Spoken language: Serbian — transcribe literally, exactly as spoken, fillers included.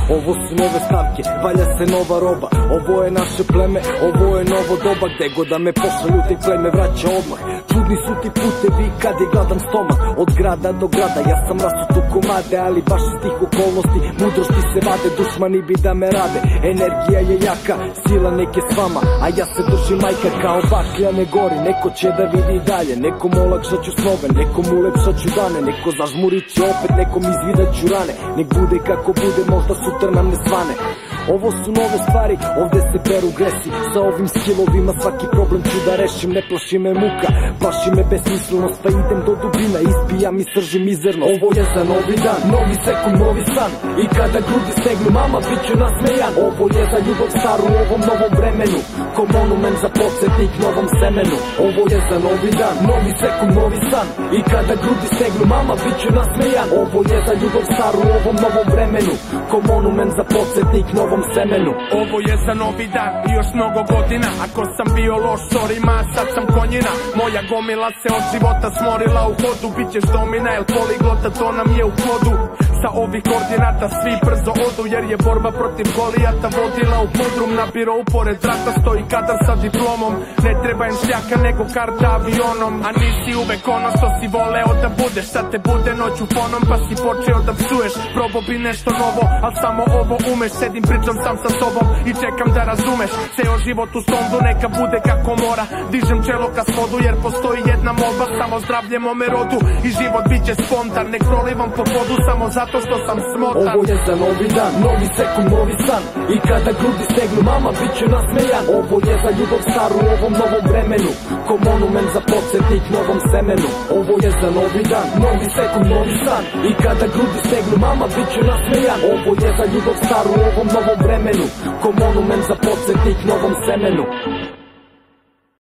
Ovo su nove stavke, valja se nova roba. Ovo je naše pleme, ovo je novo doba. Gde god da me pošalju te pleme vraća odmah. Čudni su ti putevi kad je gladan stomak. Od grada do grada ja sam rasut u komade, ali baš iz tih okolnosti mudrosti se vade. Dušmani bi da me rade, energija je jaka, sila neke s vama, a ja se držim majka kao baklja ne gori. Neko će da vidi dalje, nekom olakšat ću snove, nekom ulepšat ću dane, neko zažmurit će opet, nekom izvidat ću rane. Nek bude kako bude, možda sutra nam ne svane. Ovo su nove stvari, ovde se peru gresi. Sa ovim skillovima svaki problem ću da rešim. Ne plaši me muka, plaši me besmislenost, pa idem do dubina, ispijam i sržim mizerno. Ovo je za novi dan, novi sekund, novi san. I kada grudi stegnu, mama bit ću nasmejan. Ovo je za ljubav staru u ovom novom vremenu, ko monument za podsjetnik novom semenu. Ovo je za novi dan, novi sekund, novi san. I kada grudi stegnu, mama bit ću nasmejan. Ovo je za ljubav staru u ovom novom vremenu, ko monument za podsjetnik novom semenu. Ovo je za novi dan i još mnogo godina. Ako sam bio loš, sorry ma, sad sam konjina. Moja gomila se od života smorila u hodu. Bićeš domina, jel poliglota, to nam je u kodu. Sa ovih koordinata svi brzo odu, jer je borba protiv Golijata vodila u podrum. Na birovu pored vrata stoji kadar sa diplomom. Ne treba im šljaka nego karta avionom. A nisi uvek ono što si voleo da budeš. Sad te bude noć u fonom pa si počeo da psuješ. Probao bi nešto novo, al samo ovo umeš. Sedim pričam sam sa sobom i čekam da razumeš. Ceo život u sondu neka bude kako mora. Dižem čelo ka svodu jer postoji jedna molba. Samo zdravlje mome rodu i život bit će spontan. Nek prolivam po vodu samo zato što sam smotan. Ovo je za novi dan, novi sekund, novi san. I kada grudi stegnu, mama bit ću nasmejan. Ovo je za ljubav staru u ovom novom vremenu, ko monument za podsjetnik novom semenu. Ovo je za novi dan, novi sekund, novi san. I kada grudi stegnu, mama bit ću nasmejan. Ovo je za ljubav staru u ovom novom vremenu, ko monument za podsjetnik novom semenu.